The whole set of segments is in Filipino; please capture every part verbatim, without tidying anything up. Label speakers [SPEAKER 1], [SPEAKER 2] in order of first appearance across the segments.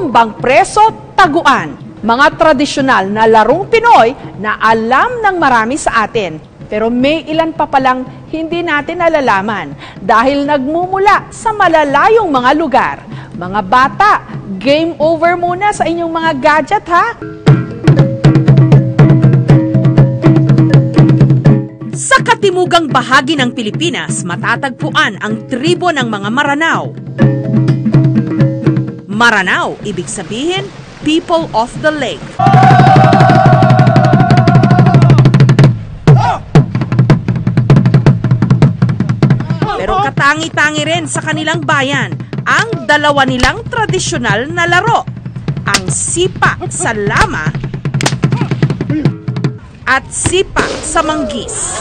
[SPEAKER 1] tumbang preso, taguan. Mga tradisyonal na larong Pinoy na alam ng marami sa atin. Pero may ilan pa palang hindi natin nalalaman dahil nagmumula sa malalayong mga lugar. Mga bata, game over muna sa inyong mga gadget ha! Sa katimugang bahagi ng Pilipinas, matatagpuan ang tribo ng mga Maranao. Maranao, ibig sabihin, people of the lake. Pero katangi-tangi rin sa kanilang bayan ang dalawa nilang tradisyonal na laro, ang sipa sa lama at sipa sa manggis.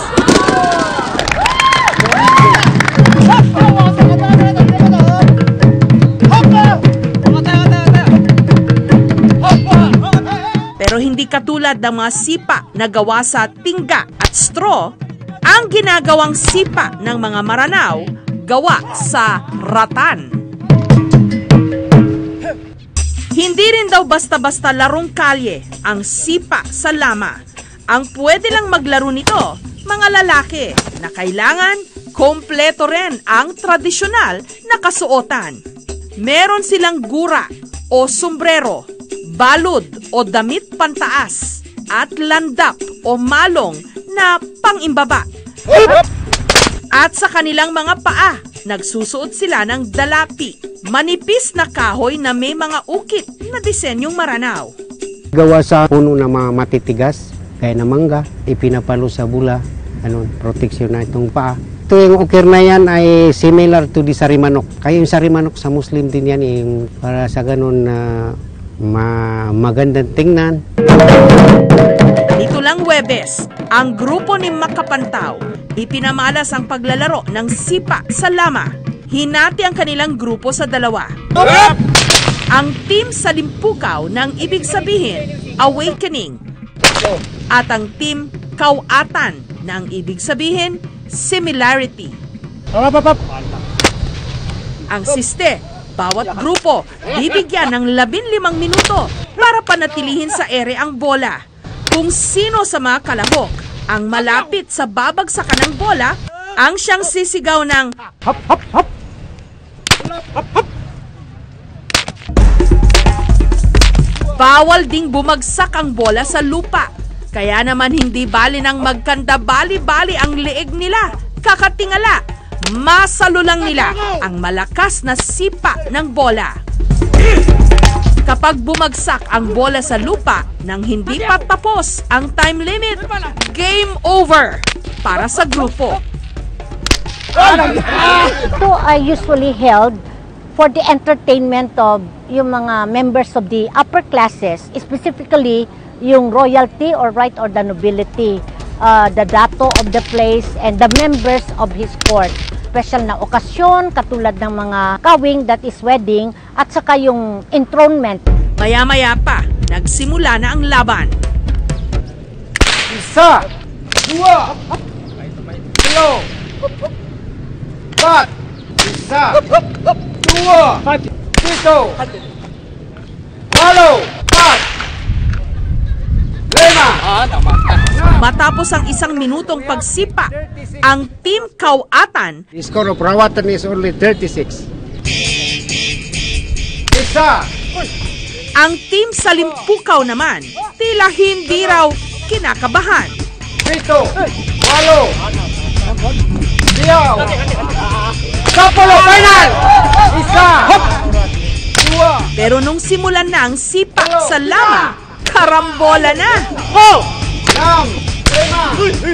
[SPEAKER 1] Pero hindi katulad ng mga sipa na gawa sa tingga at straw, ang ginagawang sipa ng mga Maranao gawa sa ratan. Hindi rin daw basta-basta larong kalye ang sipa sa lama. Ang pwede lang maglaro nito, mga lalaki, na kailangan kompleto rin ang tradisyonal na kasuotan. Meron silang gura o sombrero, balod o damit pantaas, at landap o malong na pangimbaba. At sa kanilang mga paa, nagsusuot sila ng dalapi, manipis na kahoy na may mga ukit na disenyong Maranao.
[SPEAKER 2] Gawa sa puno na mga matitigas, kaya na mangga, ipinapalo sa bula, ano, proteksyon na itong paa. Ito yung ukir na yan ay similar to the sarimanok. Kaya yung sarimanok sa Muslim din yan, yung para sa ganun na ma magandang tingnan.
[SPEAKER 1] Dito lang Huwebes, ang grupo ni Makapantaw, ipinamalas ang paglalaro ng sipa sa lama. Hinati ang kanilang grupo sa dalawa. Ang team sa Limpukaw ng ibig sabihin, Awakening. At ang team Kawatan ng ibig sabihin, Similarity. Ang siste, bawat grupo bibigyan ng labinlimang minuto para panatilihin sa ere ang bola. Kung sino sa mga kalahok ang malapit sa babagsakan ng bola, ang siyang sisigaw ng hop, hop, hop. Hop, hop. Bawal ding bumagsak ang bola sa lupa. Kaya naman hindi bali nang magkanda bali-bali ang leeg nila. Kakatingala, masalo lang nila ang malakas na sipa ng bola. Kapag bumagsak ang bola sa lupa nang hindi pa tapos ang time limit, game over para sa grupo.
[SPEAKER 3] Ito ay usually held for the entertainment of yung mga members of the upper classes, specifically yung royalty or right or the nobility, uh, the dato of the place, and the members of his court. Special na okasyon, katulad ng mga kawing, that is wedding, at saka yung enthronement.
[SPEAKER 1] Maya-maya pa, nagsimula na ang laban.
[SPEAKER 4] Isa! Dua! Tilo! Pat! Isa! Dua! Pito! Walo! Pat! Lima!
[SPEAKER 1] Matapos ang isang minutong pagsipa, ang Team Kawatan,
[SPEAKER 2] The score of Rawatan is only thirty-six.
[SPEAKER 4] Isa!
[SPEAKER 1] ang Team sa Limpukaw naman, tila hindi raw kinakabahan.
[SPEAKER 4] Pito! Walo! Siyaw! Sapolo! Final! Isa! Hop! Dua!
[SPEAKER 1] Pero nung simulan na ang sipa sa lama, karambola na.
[SPEAKER 4] Ho! Yam! Lima!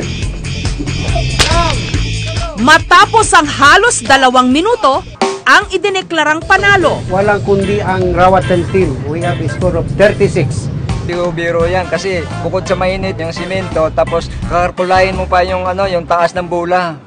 [SPEAKER 4] Yam!
[SPEAKER 1] Matapos ang halos dalawang minuto, ang idineklarang panalo.
[SPEAKER 2] Walang kundi ang Rawatan team. We have a score of thirty-six.
[SPEAKER 5] Biro-biro yan kasi bukod sa mainit yung simento, tapos kakarkulayin mo pa yung ano, yung taas ng bola.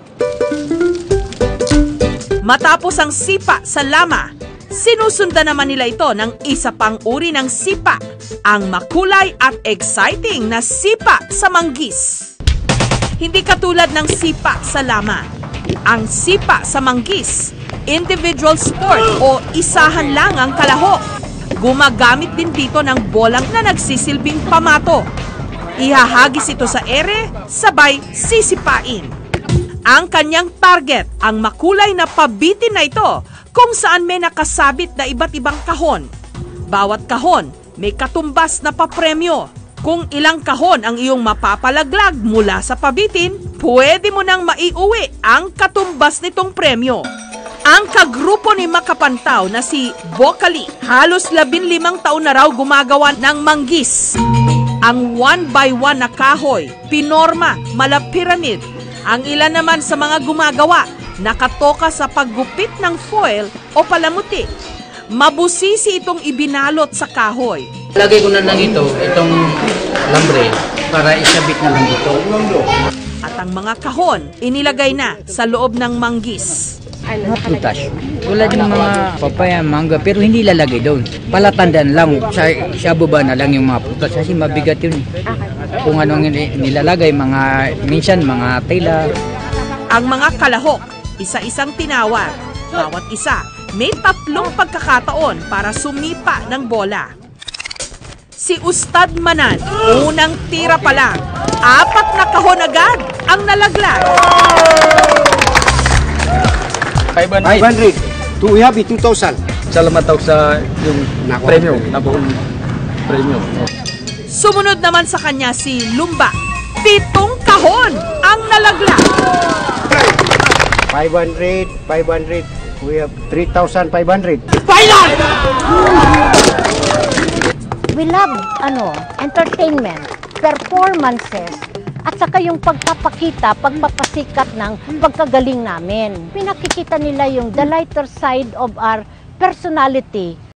[SPEAKER 1] Matapos ang sipa sa lama, sinusundan naman nila ito ng isa pang uri ng sipa, ang makulay at exciting na sipa sa manggis. Hindi katulad ng sipa sa lama. Ang sipa sa manggis, individual sport o isahan lang ang kalahok. Gumagamit din dito ng bolang na nagsisilbing pamato. Ihahagis ito sa ere, sabay sisipain. Ang kanyang target, ang makulay na pabitin na ito, kung saan may nakasabit na iba't ibang kahon. Bawat kahon may katumbas na papremyo. Kung ilang kahon ang iyong mapapalaglag mula sa pabitin, pwede mo nang maiuwi ang katumbas nitong premyo. Ang kagrupo ni Makapantaw na si Bocali, halos labinlimang taon na raw gumagawa ng manggis. Ang one by one na kahoy, pinorma, mala pyramid. Ang ilan naman sa mga gumagawa, nakatoka sa paggupit ng foil o palamuti. Mabusisi itong ibinalot sa kahoy.
[SPEAKER 6] Lagay ko na lang ito, itong lambre, para isabit na lang ito.
[SPEAKER 1] At ang mga kahon, inilagay na sa loob ng manggis.
[SPEAKER 6] Mga prutas. Tulad ng mga papaya, mangga, pero hindi lalagay doon. Palatandaan lang, sa, sa baba na lang yung mga prutas kasi mabigat yun. Kung anong nilalagay, mga, minsan mga tela.
[SPEAKER 1] Ang mga kalahok, isa-isang tinawar. Bawat isa, may tatlong pagkakataon para sumipa ng bola. Si Ustad Manan, unang tira pa lang, apat na kahon agad ang nalaglag.
[SPEAKER 5] five
[SPEAKER 2] five hundred. To we have it, two thousand.
[SPEAKER 5] Salamat daw sa yung
[SPEAKER 2] Nakuha.
[SPEAKER 5] premyo, nabuong premyo.
[SPEAKER 1] Sumunod naman sa kanya si Lumba. Pitong kahon ang nalaglag.
[SPEAKER 2] five hundred, five hundred. We have three thousand five hundred.
[SPEAKER 3] We love ano, entertainment, performances, at saka yung pagpapakita, pagpapasikat ng pagkagaling namin. Pinakikita nila yung the lighter side of our personality.